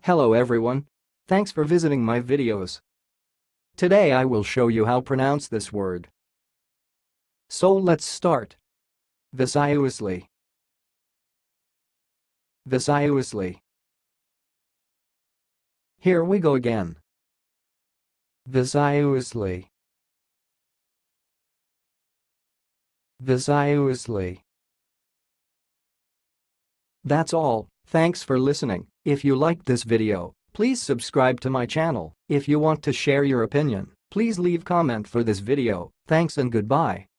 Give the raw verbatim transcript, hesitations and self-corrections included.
Hello everyone. Thanks for visiting my videos. Today I will show you how pronounce this word. So let's start. Viciuosly. Viciuosly. Here we go again. Viciuosly. Viciuosly. That's all. Thanks for listening. If you liked this video, please subscribe to my channel. If you want to share your opinion, please leave comment for this video. Thanks and goodbye.